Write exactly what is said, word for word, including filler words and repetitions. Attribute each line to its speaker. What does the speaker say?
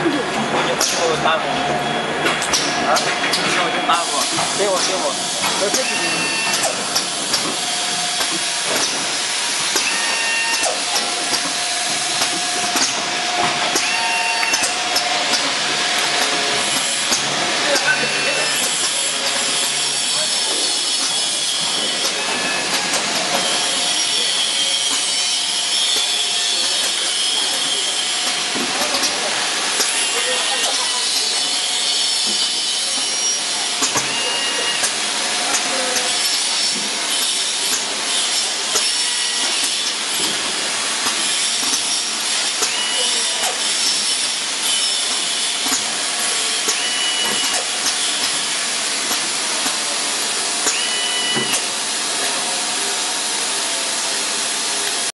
Speaker 1: 我就给我打过，啊，给我打过，给我给我，都是自己。